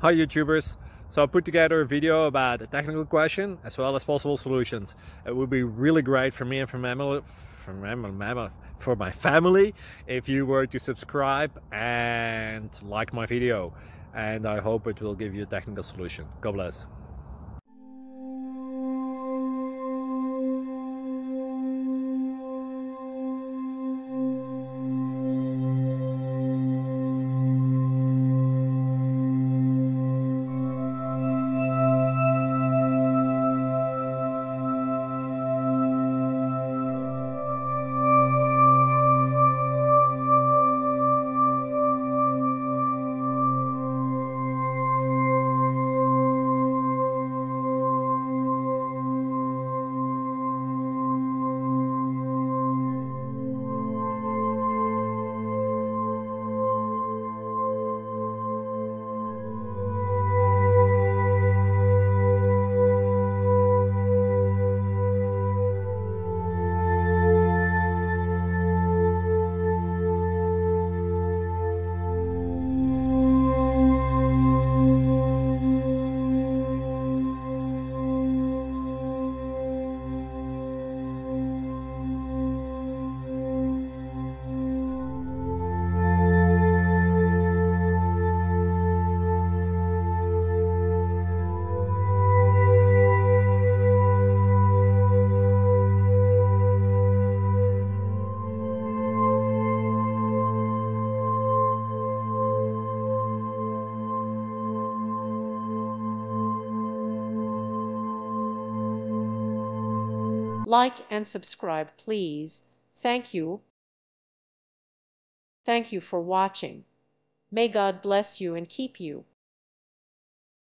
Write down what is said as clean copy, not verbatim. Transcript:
Hi YouTubers! So I put together a video about a technical question as well as possible solutions. It would be really great for me and for my family if you were to subscribe and like my video, and I hope it will give you a technical solution. God bless. Like and subscribe, please. Thank you. Thank you for watching. May God bless you and keep you.